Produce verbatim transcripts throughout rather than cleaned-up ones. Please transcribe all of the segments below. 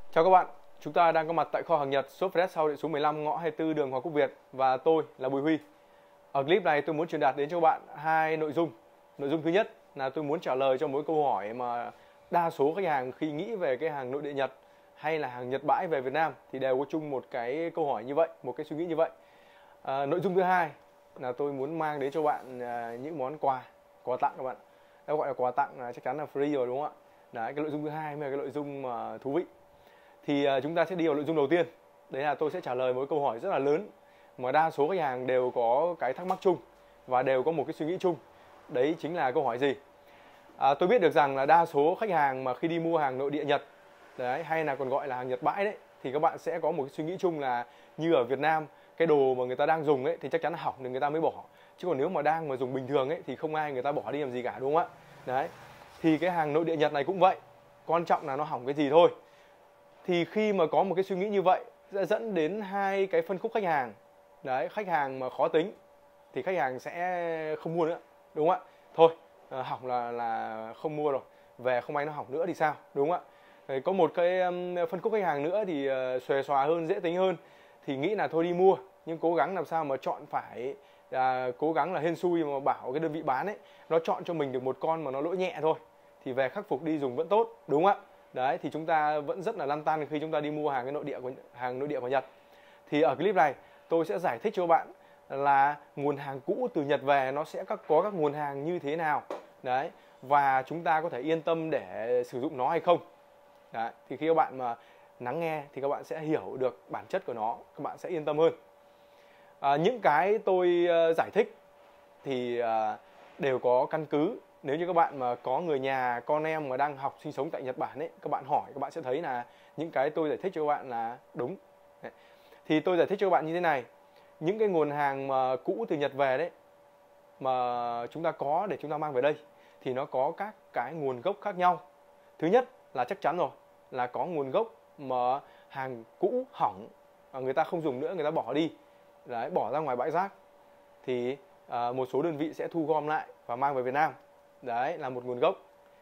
Chào các bạn, chúng ta đang có mặt tại kho hàng Nhật shop Fresh sau địa số mười lăm ngõ hai mươi tư đường Hoàng Quốc Việt và tôi là Bùi Huy. Ở clip này tôi muốn truyền đạt đến cho các bạn hai nội dung. Nội dung thứ nhất là tôi muốn trả lời cho mỗi câu hỏi mà đa số khách hàng khi nghĩ về cái hàng nội địa Nhật hay là hàng Nhật bãi về Việt Nam thì đều có chung một cái câu hỏi như vậy, một cái suy nghĩ như vậy. À, nội dung thứ hai là tôi muốn mang đến cho bạn à, những món quà, quà tặng các bạn. Đó gọi là quà tặng là chắc chắn là free rồi đúng không ạ? Đấy, cái nội dung thứ hai mới là cái nội dung mà thú vị. Thì uh, chúng ta sẽ đi vào nội dung đầu tiên. Đấy là tôi sẽ trả lời một câu hỏi rất là lớn mà đa số khách hàng đều có cái thắc mắc chung và đều có một cái suy nghĩ chung. Đấy chính là câu hỏi gì? À, tôi biết được rằng là đa số khách hàng mà khi đi mua hàng nội địa Nhật đấy, hay là còn gọi là hàng Nhật bãi đấy, thì các bạn sẽ có một cái suy nghĩ chung là như ở Việt Nam, cái đồ mà người ta đang dùng ấy thì chắc chắn là hỏng thì người ta mới bỏ. Chứ còn nếu mà đang mà dùng bình thường ấy thì không ai người ta bỏ đi làm gì cả, đúng không ạ? Đấy. Thì cái hàng nội địa Nhật này cũng vậy. Quan trọng là nó hỏng cái gì thôi. Thì khi mà có một cái suy nghĩ như vậy sẽ dẫn đến hai cái phân khúc khách hàng. Đấy, khách hàng mà khó tính thì khách hàng sẽ không mua nữa, đúng không ạ? Thôi, à, hỏng là là không mua rồi, về không may nó hỏng nữa thì sao, đúng không ạ? Đấy, có một cái um, phân khúc khách hàng nữa thì uh, xuề xòa hơn, dễ tính hơn thì nghĩ là thôi đi mua, nhưng cố gắng làm sao mà chọn phải, à, cố gắng là hên xui mà bảo cái đơn vị bán ấy nó chọn cho mình được một con mà nó lỗi nhẹ thôi thì về khắc phục đi dùng vẫn tốt, đúng không ạ? Đấy, thì chúng ta vẫn rất là lăn tăn khi chúng ta đi mua hàng cái nội địa của hàng nội địa của Nhật. Thì ở clip này tôi sẽ giải thích cho bạn là nguồn hàng cũ từ Nhật về nó sẽ các có các nguồn hàng như thế nào. Đấy, và chúng ta có thể yên tâm để sử dụng nó hay không. Đấy, thì khi các bạn mà lắng nghe thì các bạn sẽ hiểu được bản chất của nó, các bạn sẽ yên tâm hơn. À, những cái tôi uh, giải thích thì uh, đều có căn cứ. Nếu như các bạn mà có người nhà, con em mà đang học sinh sống tại Nhật Bản ấy, các bạn hỏi các bạn sẽ thấy là những cái tôi giải thích cho các bạn là đúng. Đấy. Thì tôi giải thích cho các bạn như thế này. Những cái nguồn hàng mà cũ từ Nhật về đấy mà chúng ta có để chúng ta mang về đây thì nó có các cái nguồn gốc khác nhau. Thứ nhất là chắc chắn rồi, là có nguồn gốc mà hàng cũ hỏng, người ta không dùng nữa, người ta bỏ đi. Đấy, bỏ ra ngoài bãi rác thì à, một số đơn vị sẽ thu gom lại và mang về Việt Nam. Đấy là một nguồn gốc.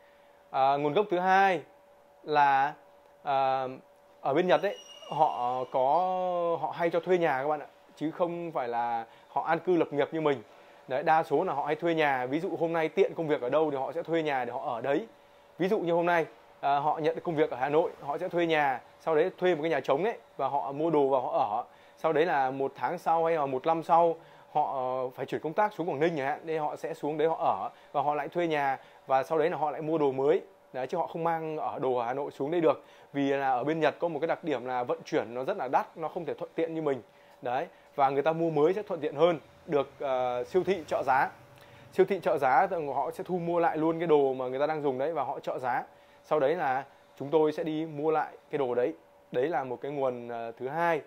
À, nguồn gốc thứ hai là à, ở bên Nhật ấy họ có họ hay cho thuê nhà các bạn ạ, chứ không phải là họ an cư lập nghiệp như mình. Đấy, đa số là họ hay thuê nhà. Ví dụ hôm nay tiện công việc ở đâu thì họ sẽ thuê nhà để họ ở đấy. Ví dụ như hôm nay à, họ nhận được công việc ở Hà Nội, họ sẽ thuê nhà, sau đấy thuê một cái nhà trống ấy và họ mua đồ và họ ở. Sau đấy là một tháng sau hay là một năm sau họ phải chuyển công tác xuống Quảng Ninh chẳng hạn, nên họ sẽ xuống đấy họ ở và họ lại thuê nhà và sau đấy là họ lại mua đồ mới. Đấy, chứ họ không mang ở đồ ở Hà Nội xuống đây được, vì là ở bên Nhật có một cái đặc điểm là vận chuyển nó rất là đắt, nó không thể thuận tiện như mình. Đấy, và người ta mua mới sẽ thuận tiện hơn, được uh, siêu thị trợ giá. Siêu thị trợ giá họ sẽ thu mua lại luôn cái đồ mà người ta đang dùng đấy và họ trợ giá. Sau đấy là chúng tôi sẽ đi mua lại cái đồ đấy. Đấy là một cái nguồn uh, thứ hai.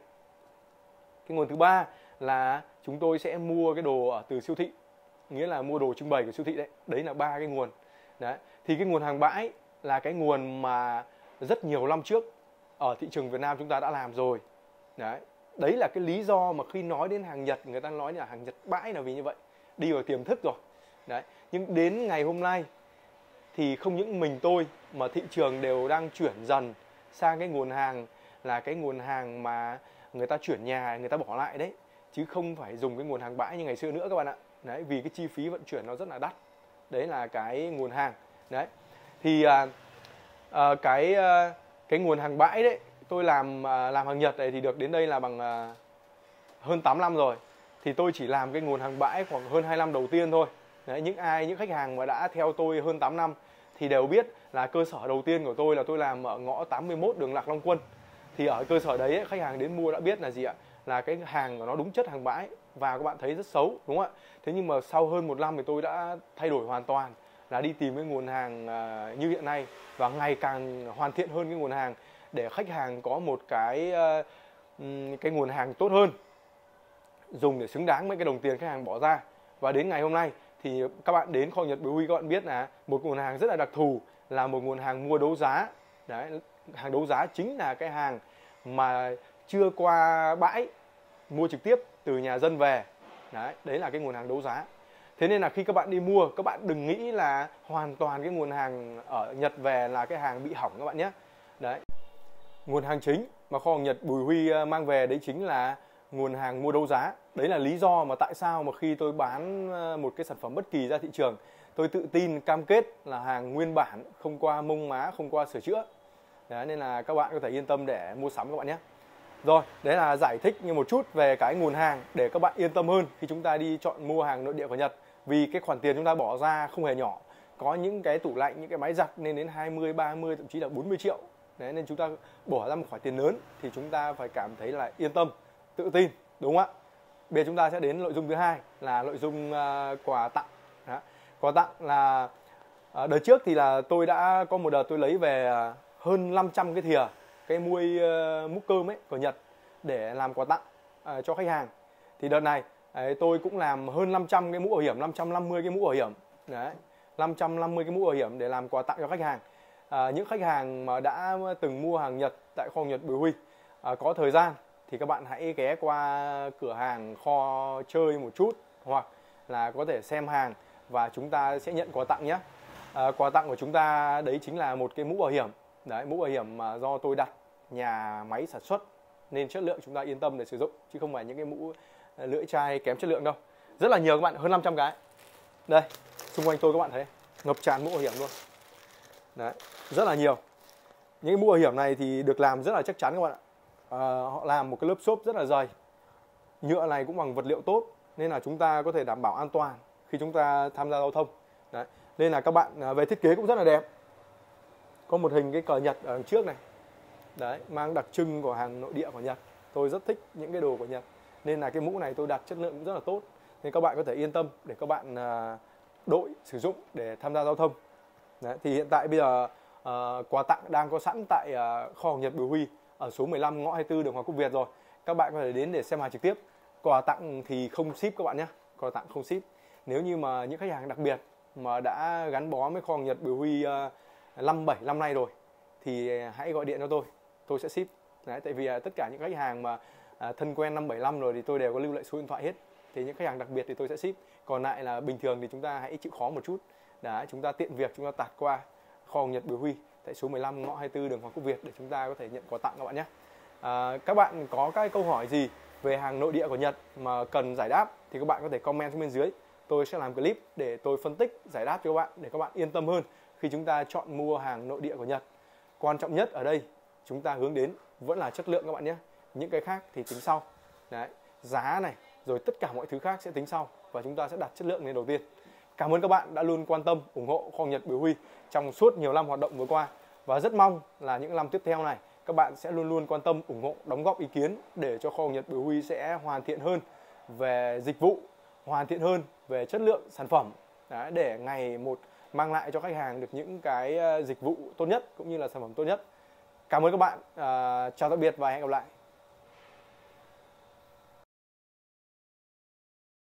Cái nguồn thứ ba là chúng tôi sẽ mua cái đồ ở từ siêu thị, nghĩa là mua đồ trưng bày của siêu thị đấy. Đấy là ba cái nguồn. Đấy. Thì cái nguồn hàng bãi là cái nguồn mà rất nhiều năm trước ở thị trường Việt Nam chúng ta đã làm rồi. Đấy. Đấy là cái lý do mà khi nói đến hàng Nhật, người ta nói là hàng Nhật bãi là vì như vậy, đi vào tiềm thức rồi. Đấy. Nhưng đến ngày hôm nay thì không những mình tôi mà thị trường đều đang chuyển dần sang cái nguồn hàng là cái nguồn hàng mà người ta chuyển nhà, người ta bỏ lại đấy, chứ không phải dùng cái nguồn hàng bãi như ngày xưa nữa các bạn ạ. Đấy, vì cái chi phí vận chuyển nó rất là đắt. Đấy là cái nguồn hàng. Đấy. Thì à, à, cái à, cái nguồn hàng bãi đấy, tôi làm à, làm hàng Nhật này thì được đến đây là bằng à, hơn tám năm rồi. Thì tôi chỉ làm cái nguồn hàng bãi khoảng hơn hai năm đầu tiên thôi. Đấy, những ai những khách hàng mà đã theo tôi hơn tám năm thì đều biết là cơ sở đầu tiên của tôi là tôi làm ở ngõ tám mươi mốt đường Lạc Long Quân. Thì ở cơ sở đấy khách hàng đến mua đã biết là gì ạ? Là cái hàng của nó đúng chất hàng bãi và các bạn thấy rất xấu, đúng không ạ? Thế nhưng mà sau hơn một năm thì tôi đã thay đổi hoàn toàn, là đi tìm cái nguồn hàng uh, như hiện nay và ngày càng hoàn thiện hơn cái nguồn hàng để khách hàng có một cái uh, cái nguồn hàng tốt hơn, dùng để xứng đáng với cái đồng tiền khách hàng bỏ ra. Và đến ngày hôm nay thì các bạn đến kho Nhật Bùi Huy, các bạn biết là một nguồn hàng rất là đặc thù, là một nguồn hàng mua đấu giá. Đấy, hàng đấu giá chính là cái hàng mà chưa qua bãi, mua trực tiếp từ nhà dân về. Đấy, đấy là cái nguồn hàng đấu giá. Thế nên là khi các bạn đi mua, các bạn đừng nghĩ là hoàn toàn cái nguồn hàng ở Nhật về là cái hàng bị hỏng các bạn nhé. Đấy. nguồn hàng chính mà kho hàng Nhật Bùi Huy mang về đấy chính là nguồn hàng mua đấu giá. Đấy là lý do mà tại sao mà khi tôi bán một cái sản phẩm bất kỳ ra thị trường, tôi tự tin cam kết là hàng nguyên bản, không qua mông má, không qua sửa chữa. Đấy, nên là các bạn có thể yên tâm để mua sắm các bạn nhé. Rồi, đấy là giải thích như một chút về cái nguồn hàng để các bạn yên tâm hơn khi chúng ta đi chọn mua hàng nội địa của Nhật. Vì cái khoản tiền chúng ta bỏ ra không hề nhỏ. Có những cái tủ lạnh, những cái máy giặt lên đến hai mươi, ba mươi, thậm chí là bốn mươi triệu. Đấy, nên chúng ta bỏ ra một khoản tiền lớn thì chúng ta phải cảm thấy là yên tâm, tự tin, đúng không ạ? Bây giờ chúng ta sẽ đến nội dung thứ hai là nội dung uh, quà tặng. Đó. Quà tặng là uh, đợt trước thì là tôi đã có một đợt tôi lấy về uh, hơn năm trăm cái thìa, cái muôi uh, múc cơm ấy của Nhật để làm quà tặng uh, cho khách hàng. Thì đợt này đấy, tôi cũng làm hơn năm trăm cái mũ bảo hiểm, năm trăm năm mươi cái mũ bảo hiểm. Đấy, năm trăm năm mươi cái mũ bảo hiểm để làm quà tặng cho khách hàng. À, những khách hàng mà đã từng mua hàng Nhật tại kho Nhật Bùi Huy à, có thời gian thì các bạn hãy ghé qua cửa hàng kho chơi một chút, hoặc là có thể xem hàng và chúng ta sẽ nhận quà tặng nhé. À, quà tặng của chúng ta đấy chính là một cái mũ bảo hiểm. Đấy, mũ bảo hiểm mà do tôi đặt nhà máy sản xuất nên chất lượng chúng ta yên tâm để sử dụng, chứ không phải những cái mũ lưỡi chai kém chất lượng đâu. Rất là nhiều các bạn, hơn năm trăm cái. Đây, xung quanh tôi các bạn thấy ngập tràn mũ bảo hiểm luôn. Đấy, rất là nhiều. Những cái mũ bảo hiểm này thì được làm rất là chắc chắn các bạn ạ. À, họ làm một cái lớp xốp rất là dày. Nhựa này cũng bằng vật liệu tốt nên là chúng ta có thể đảm bảo an toàn khi chúng ta tham gia giao thông. Đấy, nên là các bạn về thiết kế cũng rất là đẹp. Có một hình cái cờ Nhật ở đằng trước này. Đấy, mang đặc trưng của hàng nội địa của Nhật. Tôi rất thích những cái đồ của Nhật. Nên là cái mũ này tôi đặt chất lượng cũng rất là tốt. Nên các bạn có thể yên tâm để các bạn đội sử dụng để tham gia giao thông. Đấy, thì hiện tại bây giờ uh, quà tặng đang có sẵn tại uh, kho hàng Nhật Bùi Huy ở số mười lăm ngõ hai mươi tư đường Hoàng Quốc Việt rồi. Các bạn có thể đến để xem hàng trực tiếp. Quà tặng thì không ship các bạn nhé. Quà tặng không ship. Nếu như mà những khách hàng đặc biệt mà đã gắn bó với kho hàng Nhật Bùi Huy uh, năm bảy năm nay rồi thì hãy gọi điện cho tôi. Tôi sẽ ship. Đấy, tại vì uh, tất cả những khách hàng mà uh, thân quen năm bảy năm rồi thì tôi đều có lưu lại số điện thoại hết. Thì những khách hàng đặc biệt thì tôi sẽ ship. Còn lại là bình thường thì chúng ta hãy chịu khó một chút. Đấy, chúng ta tiện việc chúng ta tạt qua kho Nhật Bùi Huy tại số mười lăm ngõ hai mươi tư đường Hoàng Quốc Việt để chúng ta có thể nhận quà tặng các bạn nhé. À, các bạn có các câu hỏi gì về hàng nội địa của Nhật mà cần giải đáp thì các bạn có thể comment xuống bên dưới. Tôi sẽ làm clip để tôi phân tích giải đáp cho các bạn để các bạn yên tâm hơn khi chúng ta chọn mua hàng nội địa của Nhật. Quan trọng nhất ở đây chúng ta hướng đến vẫn là chất lượng các bạn nhé. Những cái khác thì tính sau. Đấy, giá này rồi tất cả mọi thứ khác sẽ tính sau và chúng ta sẽ đặt chất lượng lên đầu tiên. Cảm ơn các bạn đã luôn quan tâm, ủng hộ kho Nhật Bùi Huy trong suốt nhiều năm hoạt động vừa qua. Và rất mong là những năm tiếp theo này các bạn sẽ luôn luôn quan tâm, ủng hộ, đóng góp ý kiến để cho kho Nhật Bùi Huy sẽ hoàn thiện hơn về dịch vụ, hoàn thiện hơn về chất lượng sản phẩm. Đấy, để ngày một mang lại cho khách hàng được những cái dịch vụ tốt nhất cũng như là sản phẩm tốt nhất. Cảm ơn các bạn, à, chào tạm biệt và hẹn gặp lại.